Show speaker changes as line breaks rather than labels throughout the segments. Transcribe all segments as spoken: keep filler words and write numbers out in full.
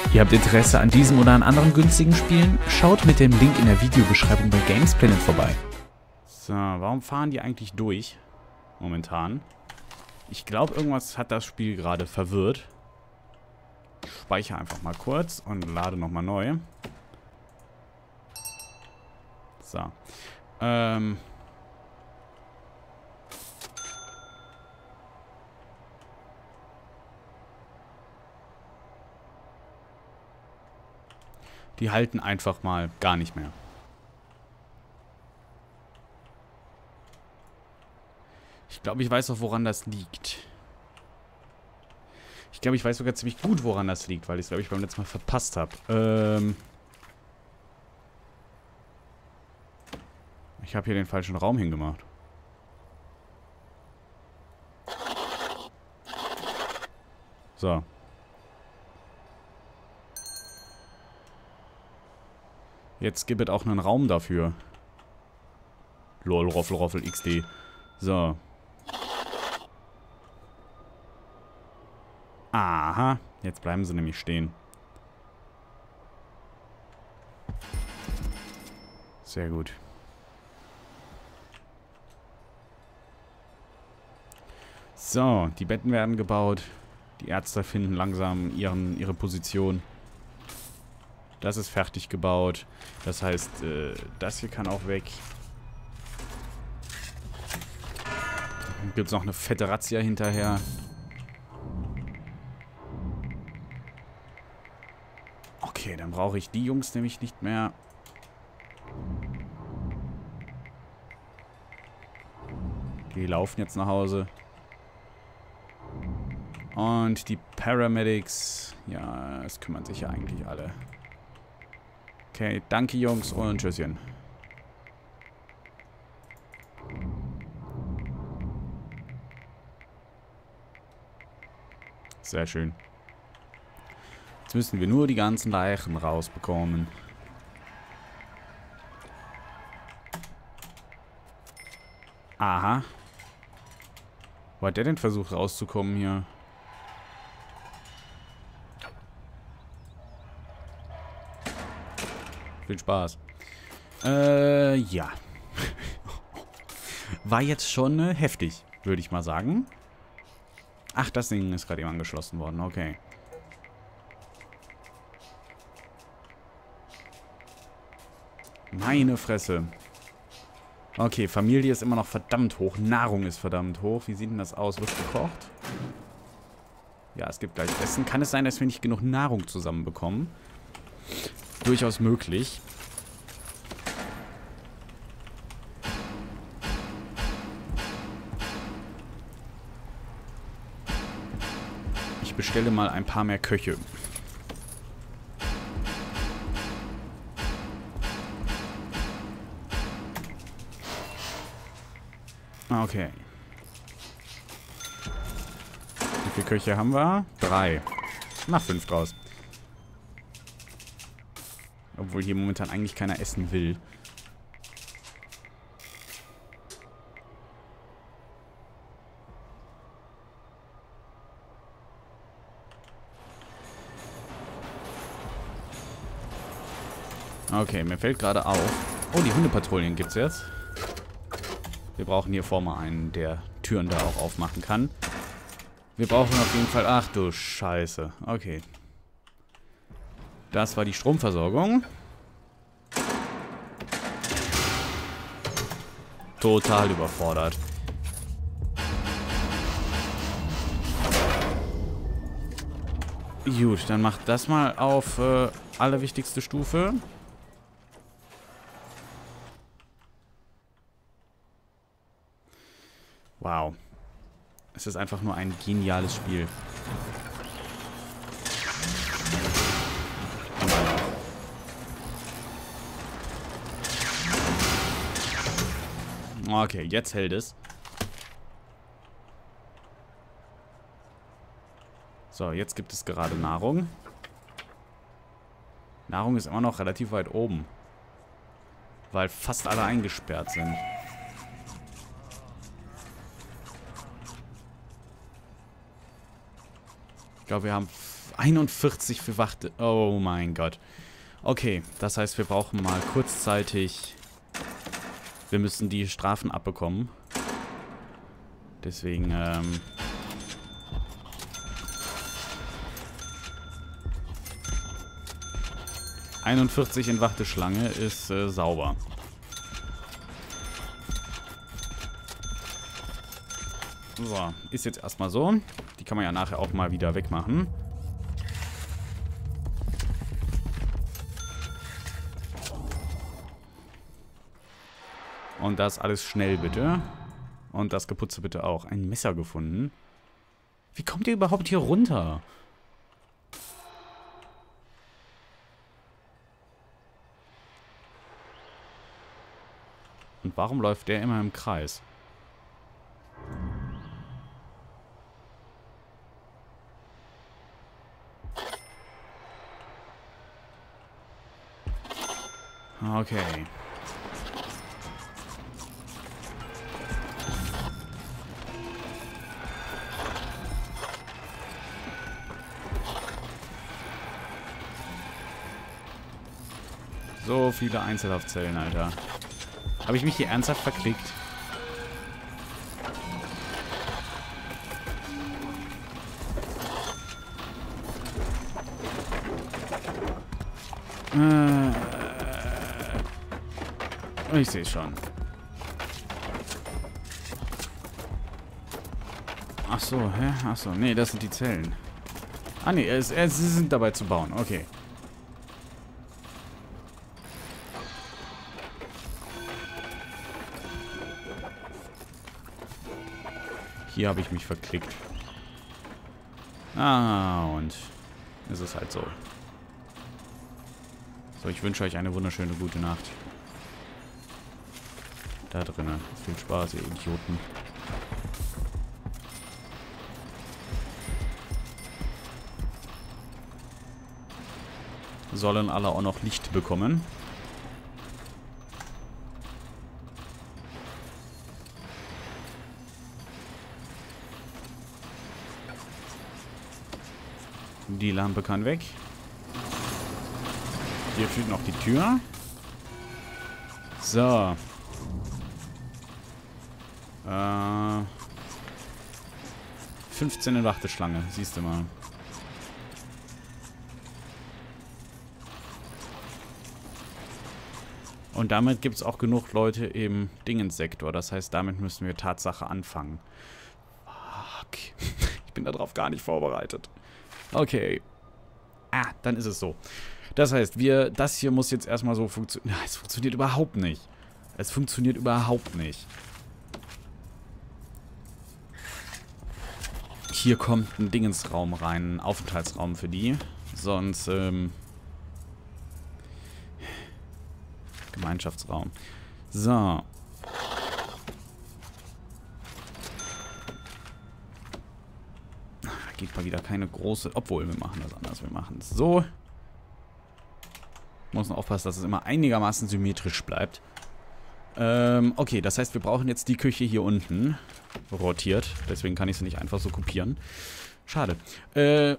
Ihr habt Interesse an diesem oder an anderen günstigen Spielen? Schaut mit dem Link in der Videobeschreibung bei Gamesplanet vorbei. So, warum fahren die eigentlich durch? Momentan. Ich glaube, irgendwas hat das Spiel gerade verwirrt. Ich speichere einfach mal kurz und lade nochmal neu. So. Ähm... Die halten einfach mal gar nicht mehr. Ich glaube, ich weiß auch, woran das liegt. Ich glaube, ich weiß sogar ziemlich gut, woran das liegt, weil ich es, glaube ich, beim letzten Mal verpasst habe. Ähm ich habe hier den falschen Raum hingemacht. So. Jetzt gibt es auch einen Raum dafür. Lol, Roffel, Roffel, X D. So. Aha. Jetzt bleiben sie nämlich stehen. Sehr gut. So, die Betten werden gebaut. Die Ärzte finden langsam ihren, ihre Position. Das ist fertig gebaut. Das heißt, äh, das hier kann auch weg. Dann gibt es noch eine fette Razzia hinterher. Okay, dann brauche ich die Jungs nämlich nicht mehr. Die laufen jetzt nach Hause. Und die Paramedics, ja, es kümmern sich ja eigentlich alle. Okay, danke Jungs und tschüsschen. Sehr schön. Jetzt müssen wir nur die ganzen Leichen rausbekommen. Aha. Wo hat der denn versucht rauszukommen hier? Viel Spaß. Äh, ja. War jetzt schon äh, heftig, würde ich mal sagen. Ach, das Ding ist gerade eben angeschlossen worden. Okay. Meine Fresse. Okay, Familie ist immer noch verdammt hoch. Nahrung ist verdammt hoch. Wie sieht denn das aus? Wird gekocht? Ja, es gibt gleich Essen. Kann es sein, dass wir nicht genug Nahrung zusammenbekommen? Durchaus möglich. Ich bestelle mal ein paar mehr Köche. Okay. Wie viele Köche haben wir? Drei. Mach fünf draus. Obwohl hier momentan eigentlich keiner essen will. Okay, mir fällt gerade auf. Oh, die Hundepatrouillen gibt's jetzt. Wir brauchen hier vorne einen, der Türen da auch aufmachen kann. Wir brauchen auf jeden Fall... Ach du Scheiße. Okay. Das war die Stromversorgung. Total überfordert. Gut, dann macht das mal auf äh, allerwichtigste Stufe. Wow. Es ist einfach nur ein geniales Spiel. Okay, jetzt hält es. So, jetzt gibt es gerade Nahrung. Nahrung ist immer noch relativ weit oben. Weil fast alle eingesperrt sind. Ich glaube, wir haben einundvierzig für Wachte. Oh mein Gott. Okay, das heißt, wir brauchen mal kurzzeitig... Wir müssen die Strafen abbekommen. Deswegen, ähm... einundvierzig in Warteschlange ist äh, sauber. So, ist jetzt erstmal so. Die kann man ja nachher auch mal wieder wegmachen. Und das alles schnell bitte. Und das Geputze bitte auch. Ein Messer gefunden. Wie kommt ihr überhaupt hier runter? Und warum läuft der immer im Kreis? Okay. So viele Einzelhaftzellen, Alter. Habe ich mich hier ernsthaft verklickt? Äh, ich sehe schon. Ach so, hä? Ach so, nee, das sind die Zellen. Ah, nee, es, es, sie sind dabei zu bauen. Okay. Hier habe ich mich verklickt. Ah, und es ist halt so. So, ich wünsche euch eine wunderschöne gute Nacht. Da drinnen. Viel Spaß, ihr Idioten. Sollen alle auch noch Licht bekommen. Die Lampe kann weg. Hier fehlt noch die Tür. So. Äh, fünfzehn in Warteschlange, siehst du mal. Und damit gibt es auch genug Leute im Dingenssektor. Das heißt, damit müssen wir Tatsache anfangen. Fuck. Ich bin darauf gar nicht vorbereitet. Okay. Ah, dann ist es so. Das heißt, wir, das hier muss jetzt erstmal so funktionieren. Es funktioniert überhaupt nicht. Es funktioniert überhaupt nicht. Hier kommt ein Dingensraum rein, ein Aufenthaltsraum für die. Sonst, ähm... Gemeinschaftsraum. So. Geht mal wieder keine große... Obwohl, wir machen das anders. Wir machen es so. Muss noch aufpassen, dass es immer einigermaßen symmetrisch bleibt. Ähm, okay, das heißt, wir brauchen jetzt die Küche hier unten rotiert. Deswegen kann ich sie nicht einfach so kopieren. Schade. Äh...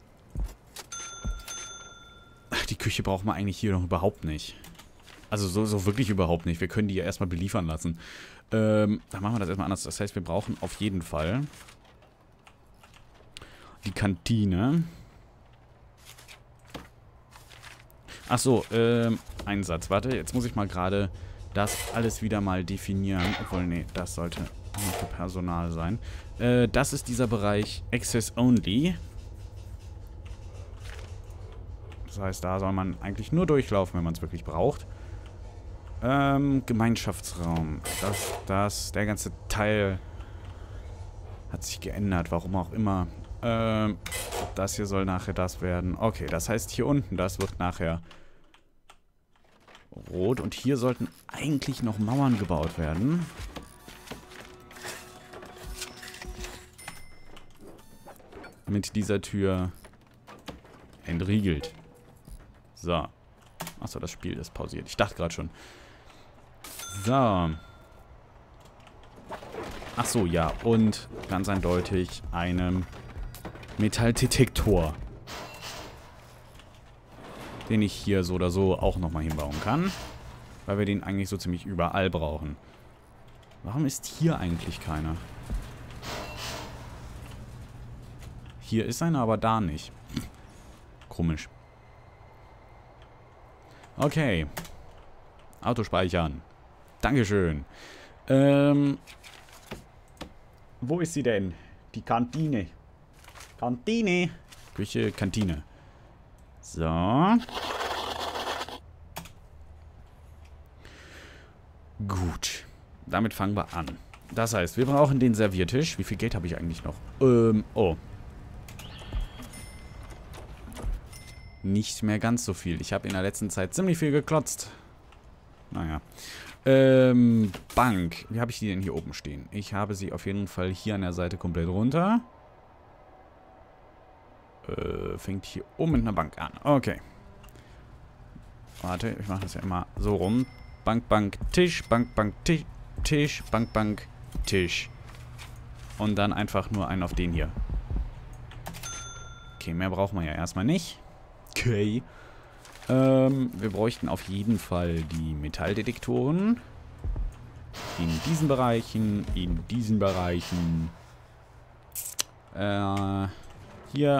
Die Küche brauchen wir eigentlich hier noch überhaupt nicht. Also so, so wirklich überhaupt nicht. Wir können die ja erstmal beliefern lassen. Ähm, dann machen wir das erstmal anders. Das heißt, wir brauchen auf jeden Fall die Kantine. Achso, ähm, Einsatz. Warte, jetzt muss ich mal gerade das alles wieder mal definieren. Obwohl, nee, das sollte nur für Personal sein. Äh, das ist dieser Bereich Access Only. Das heißt, da soll man eigentlich nur durchlaufen, wenn man es wirklich braucht. Ähm, Gemeinschaftsraum. Das, das, der ganze Teil hat sich geändert, warum auch immer. Ähm, das hier soll nachher das werden. Okay, das heißt hier unten, das wird nachher rot. Und hier sollten eigentlich noch Mauern gebaut werden. Mit dieser Tür entriegelt. So. Achso, das Spiel ist pausiert. Ich dachte gerade schon. So. Achso, ja. Und ganz eindeutig einem Metalldetektor. den ich hier so oder so auch nochmal hinbauen kann. Weil wir den eigentlich so ziemlich überall brauchen. Warum ist hier eigentlich keiner? Hier ist einer, aber da nicht. Komisch. Okay. Auto speichern. Dankeschön. Ähm. Wo ist sie denn? Die Kantine. Kantine. Küche, Kantine. So. Gut. Damit fangen wir an. Das heißt, wir brauchen den Serviertisch. Wie viel Geld habe ich eigentlich noch? Ähm, oh. Nicht mehr ganz so viel. Ich habe in der letzten Zeit ziemlich viel geklotzt. Naja. Ähm, Bank. Wie habe ich die denn hier oben stehen? Ich habe sie auf jeden Fall hier an der Seite komplett runter. Äh, fängt hier oben mit einer Bank an. Okay. Warte, ich mache das ja immer so rum. Bank, Bank, Tisch, Bank, Bank, Tisch, Tisch, Bank, Bank, Tisch. Und dann einfach nur einen auf den hier. Okay, mehr brauchen wir ja erstmal nicht. Okay. Ähm, wir bräuchten auf jeden Fall die Metalldetektoren. In diesen Bereichen, in diesen Bereichen. Äh, hier.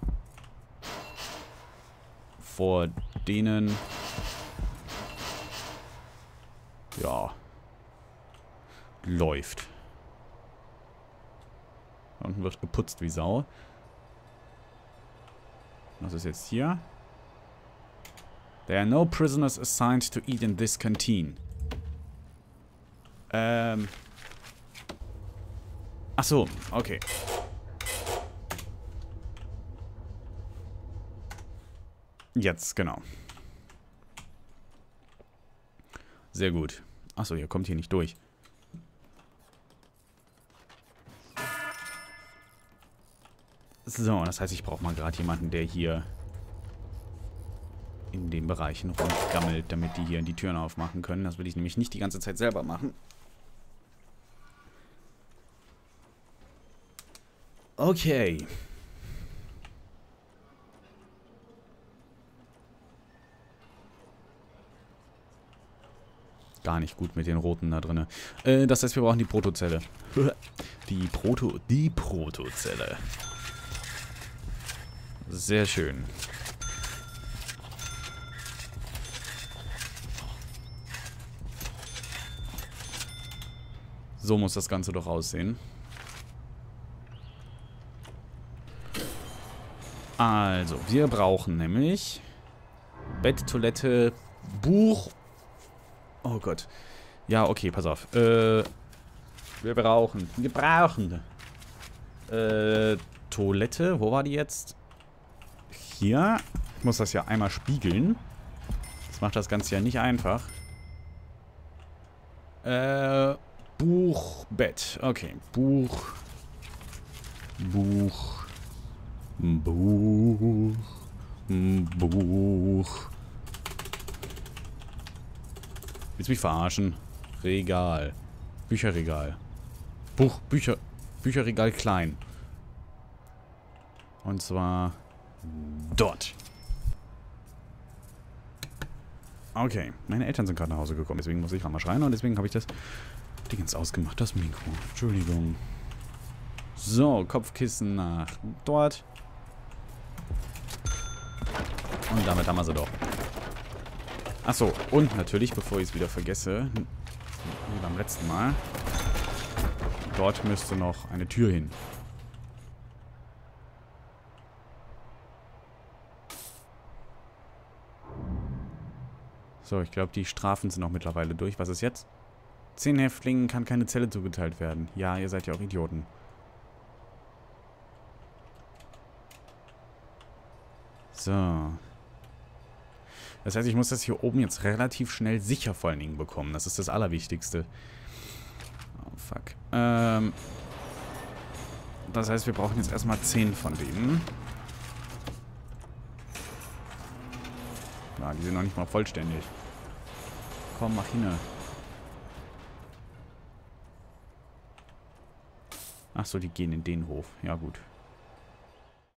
Vor denen. Ja. Läuft. Da unten wird geputzt wie Sau. Was ist jetzt hier? There are no prisoners assigned to eat in this canteen. Ähm. Ach so, okay. Jetzt, genau. Sehr gut. Achso, ihr kommt hier nicht durch. So, das heißt, ich brauche mal gerade jemanden, der hier in den Bereichen rumgammelt, damit die hier die Türen aufmachen können. Das will ich nämlich nicht die ganze Zeit selber machen. Okay. Gar nicht gut mit den Roten da drin. Äh, das heißt, wir brauchen die Protozelle. Die Proto... Die Protozelle. Sehr schön. So muss das Ganze doch aussehen. Also, wir brauchen nämlich Bett, Toilette, Buch. Oh Gott. Ja, okay, pass auf. Äh, wir brauchen, wir brauchen äh, Toilette. Wo war die jetzt? Hier. Ich muss das ja einmal spiegeln. Das macht das Ganze ja nicht einfach. Äh, Buch, Bett. Okay, Buch. Buch. Buch. Buch. Willst du mich verarschen? Regal. Bücherregal. Buch, Bücher, Bücherregal klein. Und zwar dort. Okay, meine Eltern sind gerade nach Hause gekommen, deswegen muss ich mal schreien und deswegen habe ich das Dingens ausgemacht, das Mikro. Entschuldigung. So, Kopfkissen nach dort. Und damit haben wir sie doch. Achso, und natürlich, bevor ich es wieder vergesse, wie beim letzten Mal, dort müsste noch eine Tür hin. So, ich glaube, die Strafen sind auch mittlerweile durch. Was ist jetzt? Zehn Häftlingen kann keine Zelle zugeteilt werden. Ja, ihr seid ja auch Idioten. So. Das heißt, ich muss das hier oben jetzt relativ schnell sicher vor allen Dingen bekommen. Das ist das Allerwichtigste. Oh, fuck. Ähm. Das heißt, wir brauchen jetzt erstmal zehn von denen. Ja, die sind noch nicht mal vollständig. Komm, mach hin. Achso, die gehen in den Hof. Ja, gut.